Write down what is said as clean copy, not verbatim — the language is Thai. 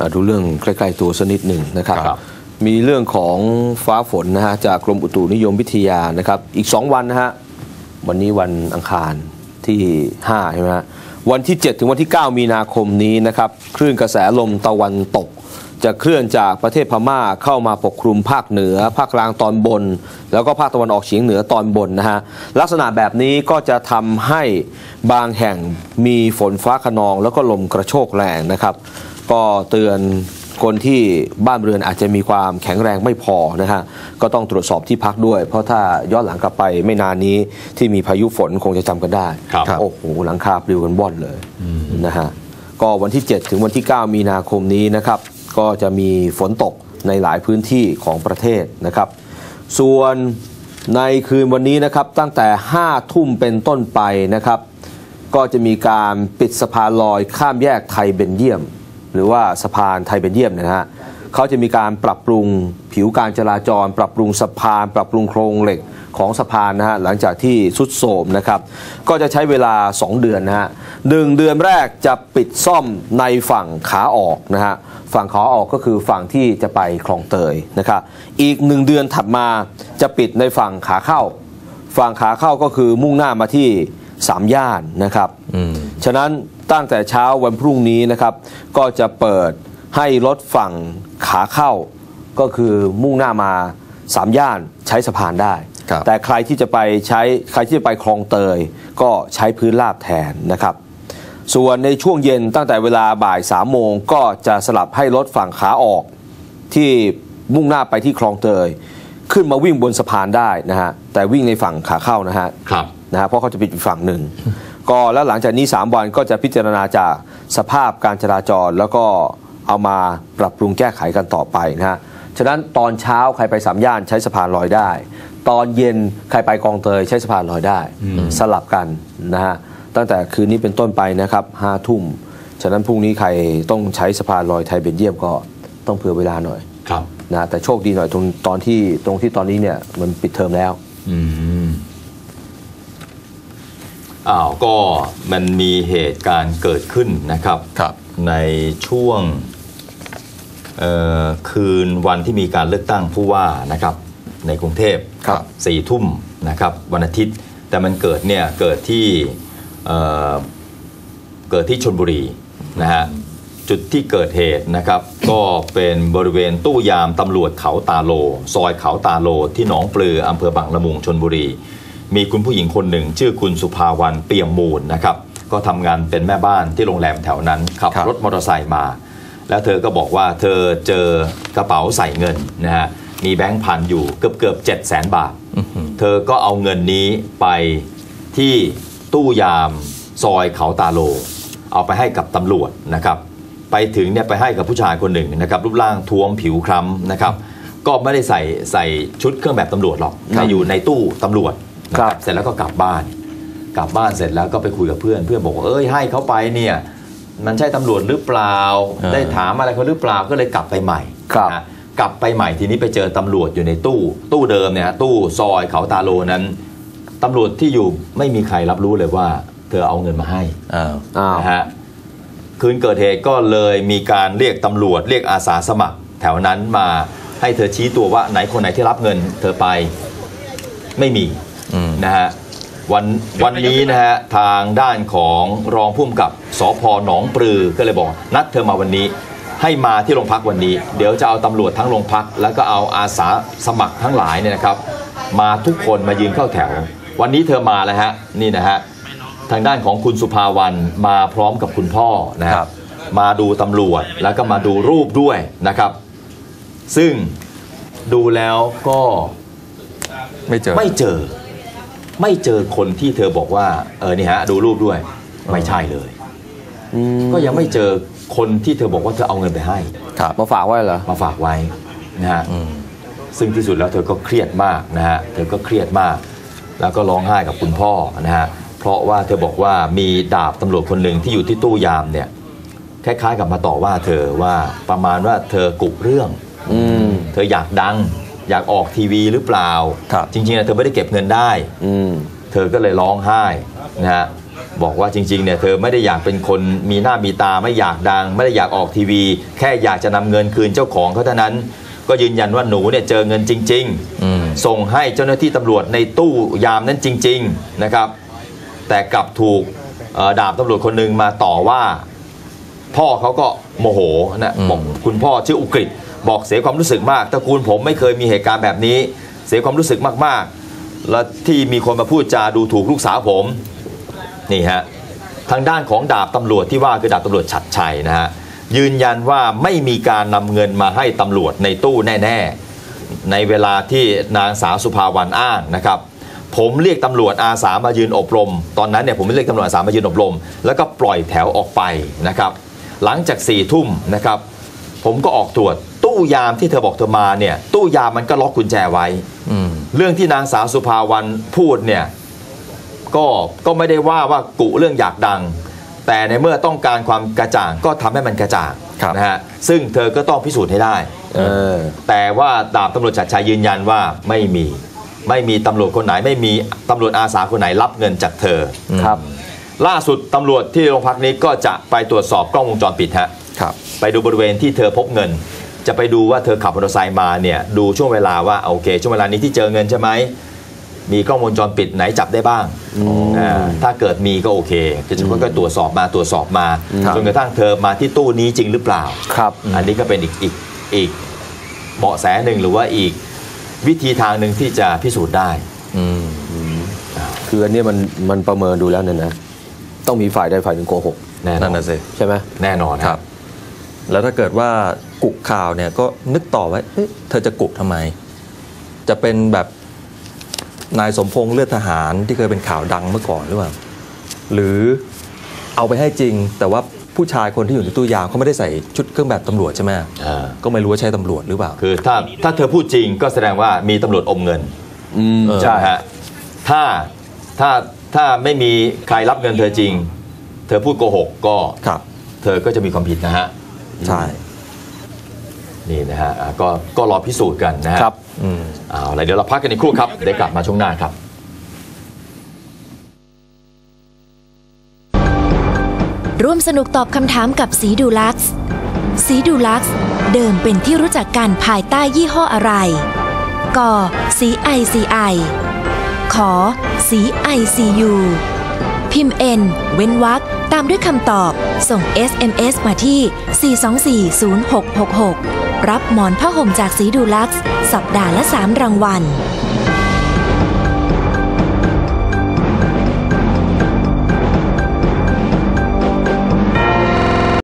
ดูเรื่องใกล้ๆตัวสักนิดหนึ่งนะครับมีเรื่องของฟ้าฝนนะฮะจากกรมอุตุนิยมวิทยานะครับอีก2วันนะฮะวันนี้วันอังคารที่5ใช่ไหมฮะวันที่7ถึงวันที่9มีนาคมนี้นะครับคลื่นกระแสลมตะวันตกจะเคลื่อนจากประเทศพม่าเข้ามาปกคลุมภาคเหนือภาคกลางตอนบนแล้วก็ภาคตะวันออกเฉียงเหนือตอนบนนะฮะลักษณะแบบนี้ก็จะทำให้บางแห่งมีฝนฟ้าคะนองแล้วก็ลมกระโชกแรงนะครับก็เตือนคนที่บ้านเรือนอาจจะมีความแข็งแรงไม่พอนะฮะก็ต้องตรวจสอบที่พักด้วยเพราะถ้าย้อนหลังกลับไปไม่นานนี้ที่มีพายุฝนคงจะจำกันได้โอ้โหหลังคาปลิวกันว่อนเลยนะฮะก็วันที่7ถึงวันที่9มีนาคมนี้นะครับก็จะมีฝนตกในหลายพื้นที่ของประเทศนะครับส่วนในคืนวันนี้นะครับตั้งแต่5 ทุ่มเป็นต้นไปนะครับก็จะมีการปิดสะพานลอยข้ามแยกไทยเบลเยียมหรือว่าสะพานไทยเบลเยียมนะฮะเขาจะมีการปรับปรุงผิวการจราจรปรับปรุงสะพานปรับปรุงโครงเหล็กของสะพานนะฮะหลังจากที่ทรุดโทรมนะครับก็จะใช้เวลา2 เดือนนะฮะ1 เดือนแรกจะปิดซ่อมในฝั่งขาออกนะฮะฝั่งขาออกก็คือฝั่งที่จะไปคลองเตยนะครับอีก1 เดือนถัดมาจะปิดในฝั่งขาเข้าฝั่งขาเข้าก็คือมุ่งหน้ามาที่3 ย่านนะครับฉะนั้นตั้งแต่เช้าวันพรุ่งนี้นะครับก็จะเปิดให้รถฝั่งขาเข้าก็คือมุ่งหน้ามา3 ย่านใช้สะพานได้แต่ใครที่จะไปคลองเตยก็ใช้พื้นราบแทนนะครับส่วนในช่วงเย็นตั้งแต่เวลาบ่าย3 โมงก็จะสลับให้รถฝั่งขาออกที่มุ่งหน้าไปที่คลองเตยขึ้นมาวิ่งบนสะพานได้นะฮะแต่วิ่งในฝั่งขาเข้านะฮะเพราะเขาจะปิดอีกฝั่งหนึ่งก็แล้วหลังจากนี้3 วันก็จะพิจารณาจากสภาพการจราจรแล้วก็เอามาปรับปรุงแก้ไขกันต่อไปนะฮะฉะนั้นตอนเช้าใครไป3 ย่านใช้สะพานลอยได้ตอนเย็นใครไปคลองเตยใช้สะพานลอยได้สลับกันนะฮะตั้งแต่คืนนี้เป็นต้นไปนะครับ5 ทุ่มฉะนั้นพรุ่งนี้ใครต้องใช้สะพานลอยไทยเบลเยียมก็ต้องเผื่อเวลาหน่อยนะแต่โชคดีหน่อยตรงที่ตอนนี้เนี่ยมันปิดเทอมแล้วก็มันมีเหตุการณ์เกิดขึ้นนะครับในช่วงคืนวันที่มีการเลือกตั้งผู้ว่านะครับในกรุงเทพ4 ทุ่มนะครับวันอาทิตย์แต่มันเกิดที่ชลบุรีนะฮะจุดที่เกิดเหตุนะครับก็เป็นบริเวณตู้ยามตำรวจเขาตาโลซอยเขาตาโลที่หนองปลืออำเภอบางละมุงชลบุรีมีคุณผู้หญิงคนหนึ่งชื่อคุณสุภาวรรณเปี่ยมมูลนะครับก็ทำงานเป็นแม่บ้านที่โรงแรมแถวนั้นขับรถมอเตอร์ไซค์มาแล้วเธอก็บอกว่าเธอเจอกระเป๋าใส่เงินนะฮะมีแบงค์พันอยู่เกือบ700,000 บาทเธอก็เอาเงินนี้ไปที่ตู้ยามซอยเขาตาโลเอาไปให้กับตำรวจนะครับไปถึงเนี่ยไปให้กับผู้ชายคนหนึ่งนะครับรูปร่างท้วมผิวคล้ำนะครับก็ไม่ได้ใส่ชุดเครื่องแบบตำรวจหรอกแต่อยู่ในตู้ตำรวจนะครับเสร็จแล้วก็กลับบ้านเสร็จแล้วก็ไปคุยกับเพื่อนบอกว่าให้เขาไปเนี่ยมันใช่ตำรวจหรือเปล่าได้ถามอะไรเขาหรือเปล่าก็เลยกลับไปใหม่กลับไปใหม่ทีนี้ไปเจอตำรวจอยู่ในตู้เดิมเนี่ยตู้ซอยเขาตาโลนั้นตำรวจที่อยู่ไม่มีใครรับรู้เลยว่าเธอเอาเงินมาให้นะฮะคืนเกิดเหตุก็เลยมีการเรียกตำรวจเรียกอาสาสมัครแถวนั้นมาให้เธอชี้ตัวว่าคนไหนที่รับเงินเธอไปไม่มีนะฮะวันนี้นะฮะทางด้านของรองผู้กำกับสภ.หนองปลือก็เลยบอกนัดเธอมาวันนี้ให้มาที่โรงพักวันนี้เดี๋ยวจะเอาตำรวจทั้งโรงพักแล้วก็เอาอาสาสมัครทั้งหลายเนี่ยนะครับมาทุกคนมายืนเข้าแถววันนี้เธอมาแล้วฮะนี่นะฮะทางด้านของคุณสุภาวรรณมาพร้อมกับคุณพ่อนะครับมาดูตำรวจแล้วก็มาดูรูปด้วยนะครับซึ่งดูแล้วก็ไม่เจอคนที่เธอบอกว่านี่ฮะดูรูปด้วยไม่ใช่เลยก็ยังไม่เจอคนที่เธอบอกว่าเธอเอาเงินไปให้มาฝากไว้เหรอมาฝากไว้นะฮะซึ่งที่สุดแล้วเธอก็เครียดมากนะฮะเธอก็เครียดมากแล้วก็ร้องไห้กับคุณพ่อนะฮะเพราะว่าเธอบอกว่ามีดาบตำรวจคนหนึ่งที่อยู่ที่ตู้ยามเนี่ยคล้ายๆกับมาต่อว่าเธอว่าประมาณว่าเธอกุเรื่องเธออยากดังอยากออกทีวีหรือเปล่าจริงๆนะเธอไม่ได้เก็บเงินได้เธอก็เลยร้องไห้นะฮะบอกว่าจริงๆเนี่ยเธอไม่ได้อยากเป็นคนมีหน้ามีตาไม่อยากดังไม่ได้อยากออกทีวี แค่อยากจะนำเงินคืนเจ้าของเขาเท่านั้นก็ยืนยันว่าหนูเนี่ยเจอเงินจริงๆส่งให้เจ้าหน้าที่ตำรวจในตู้ยามนั้นจริงๆนะครับแต่กลับถูกดาบตำรวจคนหนึ่งมาต่อว่าพ่อเขาก็โมโหนะบอกคุณพ่อชื่ออุกฤษบอกเสียความรู้สึกมากตระกูลผมไม่เคยมีเหตุการณ์แบบนี้เสียความรู้สึกมากๆและที่มีคนมาพูดจาดูถูกลูกสาวผมนี่ฮะทางด้านของดาบตำรวจที่ว่าคือดาบตำรวจฉัตรชัยนะฮะยืนยันว่าไม่มีการนำเงินมาให้ตำรวจในตู้แน่ๆในเวลาที่นางสาวสุภาวรรณอ้างนะครับผมเรียกตำรวจอาสามายืนอบรมตอนนั้นเนี่ยผมไม่เรียกตำรวจอาสามายืนอบรมแล้วก็ปล่อยแถวออกไปนะครับหลังจาก4 ทุ่มนะครับผมก็ออกตรวจตู้ยามที่เธอบอกเธอมาเนี่ยตู้ยามมันก็ล็อกกุญแจไว้เรื่องที่นางสาวสุภาวรรณพูดเนี่ยก็ไม่ได้ว่ากุเรื่องอยากดังแต่ในเมื่อต้องการความกระจ่างก็ทำให้มันกระจ่างนะฮะซึ่งเธอก็ต้องพิสูจน์ให้ได้แต่ว่าดาบตำรวจฉัตรชัยยืนยันว่าไม่มีตำรวจคนไหนไม่มีตำรวจอาสาคนไหนรับเงินจากเธอครับล่าสุดตำรวจที่โรงพักนี้ก็จะไปตรวจสอบกล้องวงจรปิดฮะไปดูบริเวณที่เธอพบเงินจะไปดูว่าเธอขับมอเตอร์ไซค์มาเนี่ยดูช่วงเวลาว่าโอเคช่วงเวลานี้ที่เจอเงินใช่ไหมมีกล้องวงจรปิดไหนจับได้บ้างถ้าเกิดมีก็โอเคจะค่อยๆตรวจสอบมาจนกระทั่งเธอมาที่ตู้นี้จริงหรือเปล่าครับอันนี้ก็เป็นอีกเบาะแสหนึ่งหรือว่าอีกวิธีทางหนึ่งที่จะพิสูจน์ได้คืออันนี้มันประเมินดูแล้วเนี่ยนะต้องมีฝ่ายใดฝ่ายหนึ่งโกหกแน่นอนใช่ไหมแน่นอนครับแล้วถ้าเกิดว่ากุข่าวเนี่ยก็นึกต่อไว้เธอจะกุทำไมจะเป็นแบบนายสมพงษ์เลือดทหารที่เคยเป็นข่าวดังเมื่อก่อนหรือเปล่าหรือเอาไปให้จริงแต่ว่าผู้ชายคนที่อยู่ในตู้ยามเขาไม่ได้ใส่ชุดเครื่องแบบตำรวจใช่ไหมก็ไม่รู้ว่าใช่ตำรวจหรือเปล่าคือถ้าเธอพูดจริงก็แสดงว่ามีตำรวจอมเงินใช่ฮะถ้าไม่มีใครรับเงินเธอจริงเธอพูดโกหกก็เธอก็จะมีความผิดนะฮะใช่นี่นะฮะก็รอพิสูจน์กันนะฮะครับเอาล่ะเดี๋ยวเราพักกันอีกครู่ครับเดี๋ยวกลับมาช่วงหน้าครับร่วมสนุกตอบคำถามกับสีดูลักซ์สีดูลักซ์เดิมเป็นที่รู้จักกันภายใต้ยี่ห้ออะไรกสี ICI ขอสี ICU พิมพ์ N เว้นวรรคตามด้วยคำตอบส่ง SMS มาที่ 4240666 รับหมอนผ้าห่มจากสีดูลักซ์สัปดาห์ละ3 รางวัล